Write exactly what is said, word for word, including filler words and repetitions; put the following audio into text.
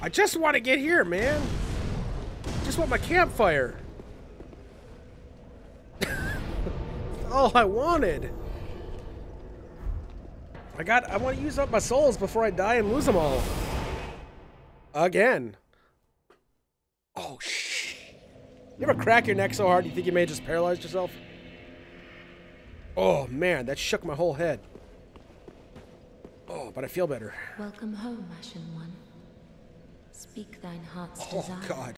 I just want to get here, man. Just want my campfire. All I wanted. I got. I want to use up my souls before I die and lose them all. Again. Oh shit! You ever crack your neck so hard you think you may have just paralyzed yourself? Oh man, that shook my whole head. Oh, but I feel better. Welcome home, Ashen One. Speak thine heart's Oh desire. God.